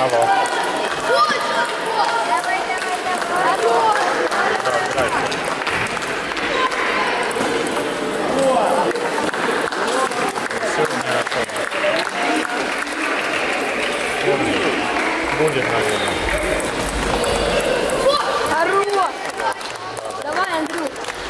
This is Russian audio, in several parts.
Алло. Будет, наверное. Хорош! Давай, Андрюх.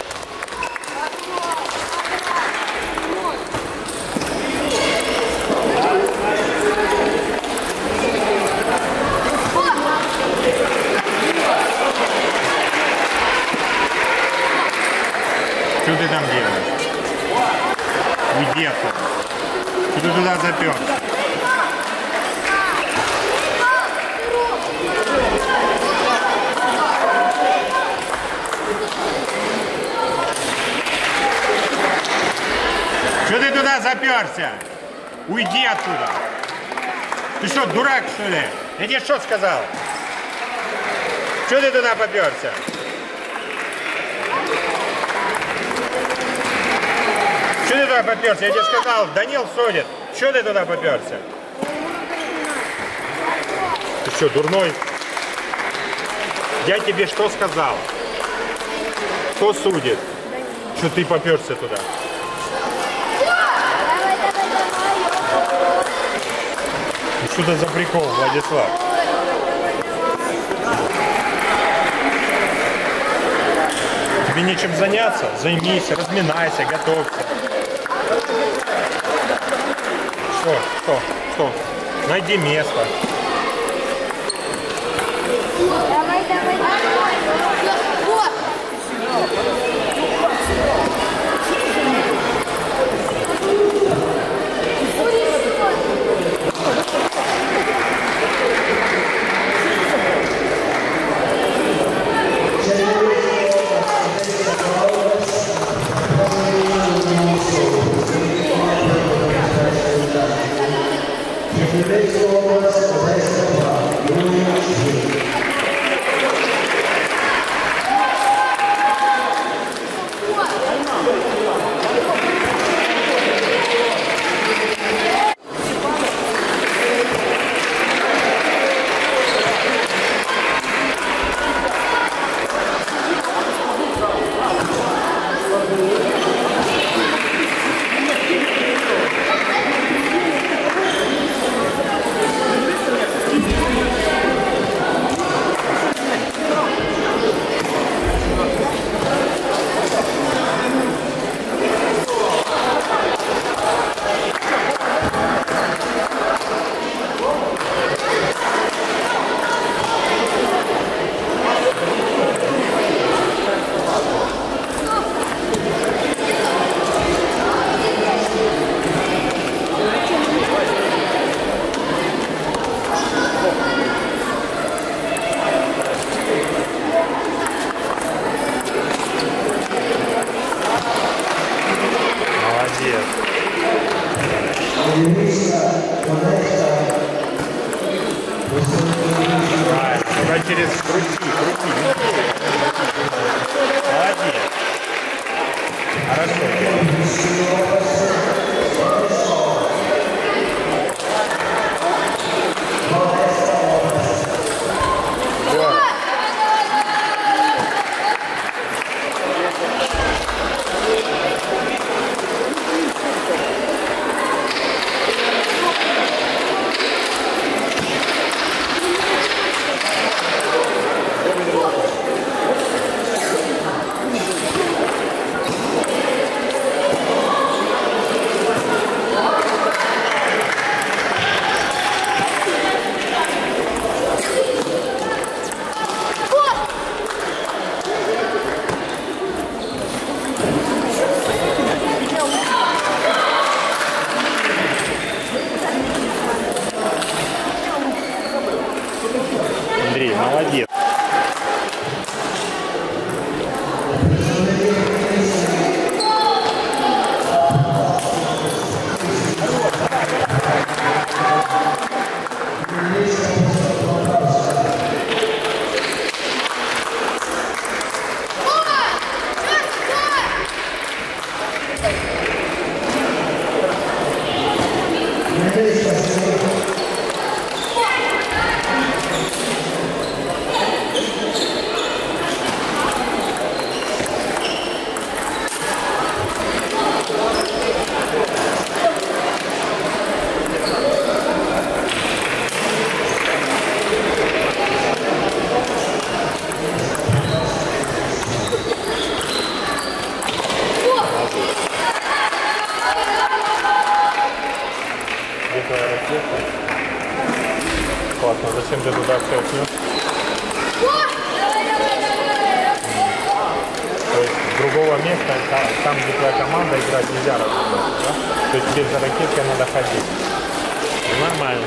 Что ты там делаешь? Уйди оттуда. Что ты туда запёр? Что ты туда заперся? Уйди оттуда. Ты что, дурак, что ли? Я тебе что сказал? Что ты туда поперся? Что ты туда поперся? Я тебе сказал, Данил судит. Что ты туда поперся? Ты что, дурной? Я тебе что сказал? Кто судит? Что ты поперся туда? Что это за прикол, Владислав? Тебе нечем заняться? Займись, разминайся, готовься. Что? Найди место. Давай. Давай через крути. Молодец. Хорошо. классно. Зачем ты туда все отнес? То есть с другого места, там где твоя команда играть нельзя развернуться, да? То есть тебе за ракеткой надо ходить. Нормально.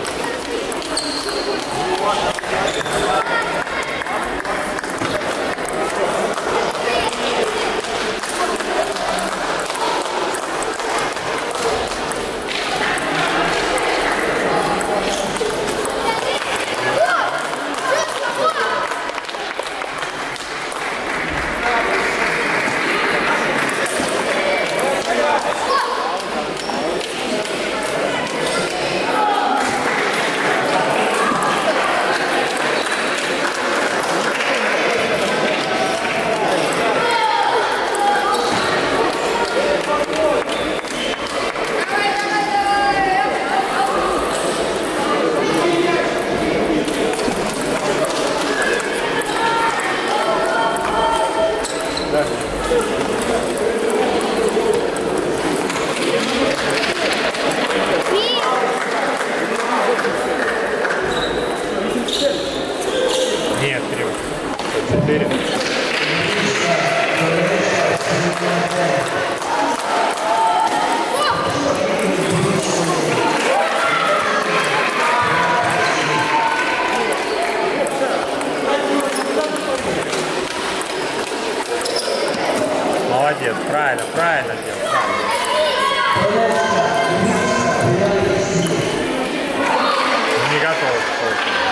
Нет, 3. 4. Молодец, правильно делал. Не готов.